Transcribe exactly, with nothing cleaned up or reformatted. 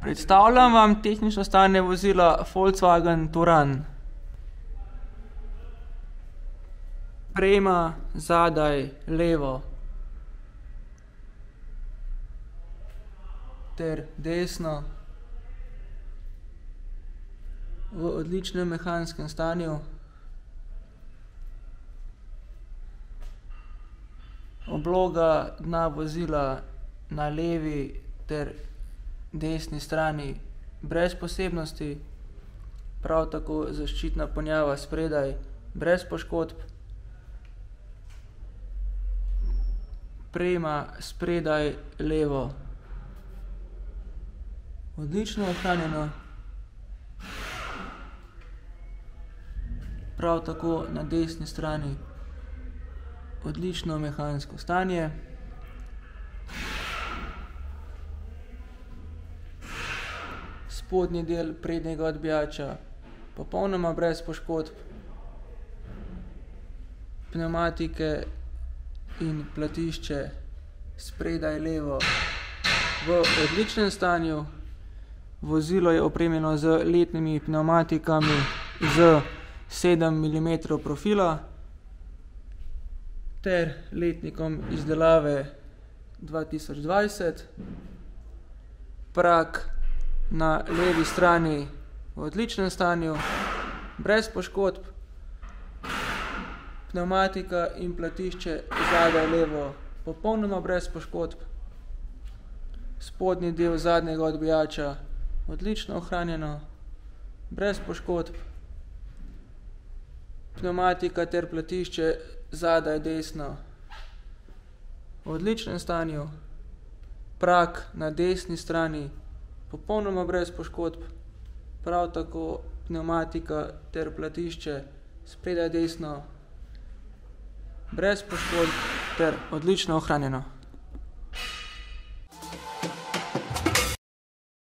Predstavljam vam tehnično stanje vozila Volkswagen Touran. Prema zadaj levo ter desno v odličnem mehanskem stanju. Obloga dna vozila na levi ter desni strani brez posebnosti, prav tako zaščitna ponjava spredaj brez poškodb. Prema spredaj levo odlično ohranjeno, prav tako na desni strani odlično mehansko stanje. Spodnji del prednjega odbijača popolnoma brez poškodb. Pnevmatike in platišče spredaj levo v odličnem stanju. Vozilo je opremljeno z letnimi pnevmatikami z sedem milimetrov profila ter letnikom izdelave dva tisoč dvajset. Prag na levi strani v odličnem stanju, brez poškodb. Pnevmatika in platišče zadaj levo popolnoma brez poškodb. Spodnji del zadnjega odbijača odlično ohranjeno, brez poškodb. Pnevmatika ter platišče zadaj desno v odličnem stanju. Prag na desni strani popolnoma brez poškodb, prav tako pnevmatika ter platišče spredaj desno brez poškodb ter odlično ohranjeno.